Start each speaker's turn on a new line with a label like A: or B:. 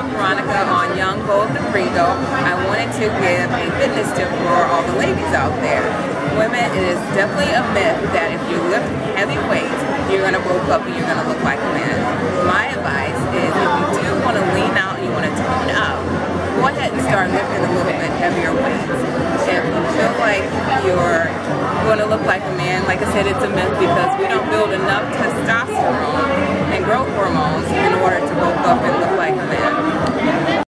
A: Veronica on Young, Bold, and Regal. I wanted to give a fitness tip for all the ladies out there. Women, it is definitely a myth that if you lift heavy weights, you're going to bulk up and you're going to look like a man. My advice is if you do want to lean out and you want to tone up, go ahead and start lifting a little bit heavier weights. If you feel like you're going to look like a man, like I said, it's a myth because we don't build enough testosterone and growth hormones in order to bulk up and look like a man.